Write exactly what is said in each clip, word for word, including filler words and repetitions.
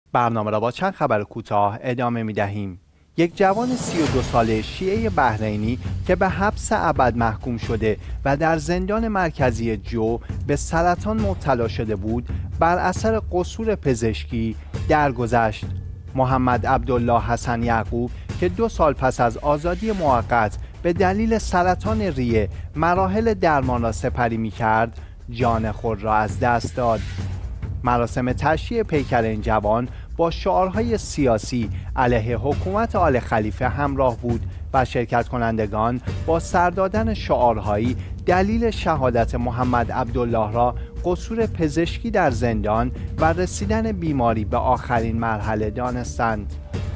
برنامه را با چند خبر کوتاه ادامه می دهیم. یک جوان سی و دو ساله شیعه بحرینی که به حبس ابد محکوم شده و در زندان مرکزی جو به سرطان مبتلا شده بود، بر اثر قصور پزشکی درگذشت. محمد عبدالله حسن یعقوب که دو سال پس از آزادی موقت به دلیل سرطان ریه مراحل درمان را سپری می کرد، جان خود را از دست داد. مراسم تشییع پیکر این جوان با شعارهای سیاسی علیه حکومت آل خلیفه همراه بود و شرکت کنندگان با سر دادن شعارهایی دلیل شهادت محمد عبدالله را قصور پزشکی در زندان و رسیدن بیماری به آخرین مرحله دانستند.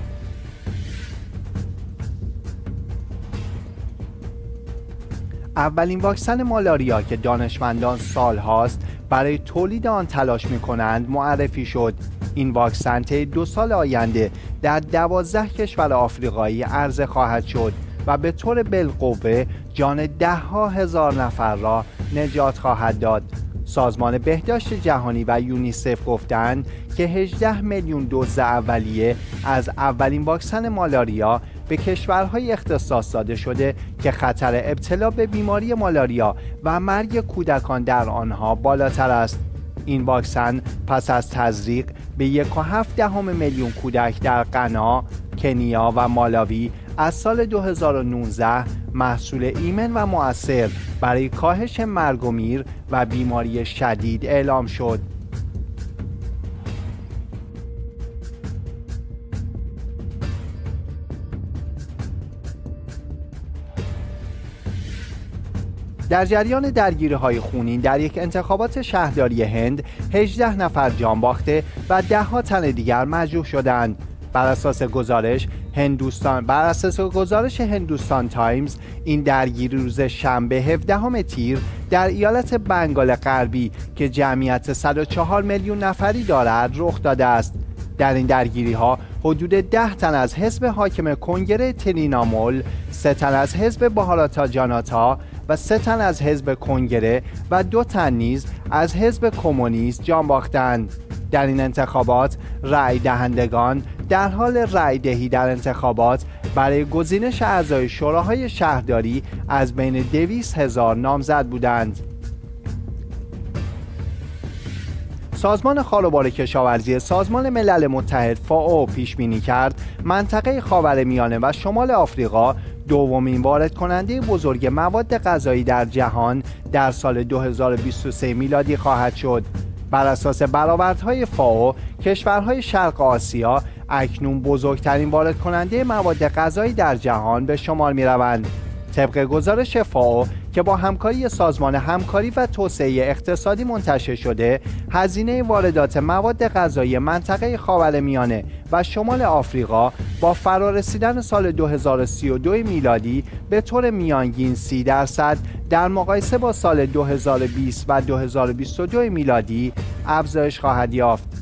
اولین واکسن مالاریا که دانشمندان سالهاست برای تولید آن تلاش می‌کنند معرفی شد. این واکسن طی دو سال آینده در دوازده کشور آفریقایی عرضه خواهد شد و به طور بالقوه جان ده ها هزار نفر را نجات خواهد داد. سازمان بهداشت جهانی و یونیسف گفتند که هجده میلیون دوز اولیه از اولین واکسن مالاریا به کشورهای اختصاص داده شده که خطر ابتلا به بیماری مالاریا و مرگ کودکان در آنها بالاتر است. این واکسن پس از تزریق به یک و هفت دهم میلیون کودک در غنا، کنیا و مالاوی از سال دو هزار و نوزده محصول ایمن و مؤثر برای کاهش مرگ و میر و بیماری شدید اعلام شد. در جریان درگیری‌های خونین در یک انتخابات شهرداری هند هجده نفر جان باخته و ده ها تن دیگر مجروح شدند. بر اساس گزارش هندوستان بر اساس گزارش هندوستان تایمز، این درگیری روز شنبه هفدهم تیر در ایالت بنگال غربی که جمعیت صد و چهار میلیون نفری دارد رخ داده است. در این درگیری ها حدود ده تن از حزب حاکم کنگره ترینامول، سه تن از حزب بهاراتا جاناتا و سه تن از حزب کنگره و دو تن نیز از حزب کمونیست جان باختند. در این انتخابات رأی دهندگان در حال رأی دهی در انتخابات برای گزینش اعضای شوراهای شهرداری از بین دویست هزار نامزد بودند. سازمان خاروبار کشاورزی سازمان ملل متحد فائو پیش بینی کرد منطقه خاورمیانه و شمال آفریقا دومین وارد کننده بزرگ مواد غذایی در جهان در سال دو هزار و بیست و سه میلادی خواهد شد. بر اساس برآوردهای فائو، کشورهای شرق آسیا اکنون بزرگترین وارد کننده مواد غذایی در جهان به شمار می روند. طبق گزارش فائو که با همکاری سازمان همکاری و توسعه اقتصادی منتشر شده، هزینه واردات مواد غذایی منطقه خاورمیانه و شمال آفریقا با فرارسیدن سال دو هزار و سی و دو میلادی به طور میانگین سی درصد در مقایسه با سال دو هزار و بیست و دو هزار و بیست و دو میلادی افزایش خواهد یافت.